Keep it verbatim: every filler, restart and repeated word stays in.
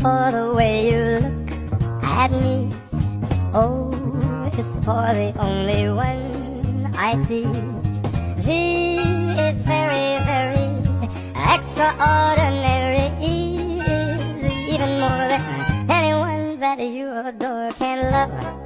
for the way you look at me. O is for the only one I see. V is very, very extraordinary. E is even more than anyone that you adore can love.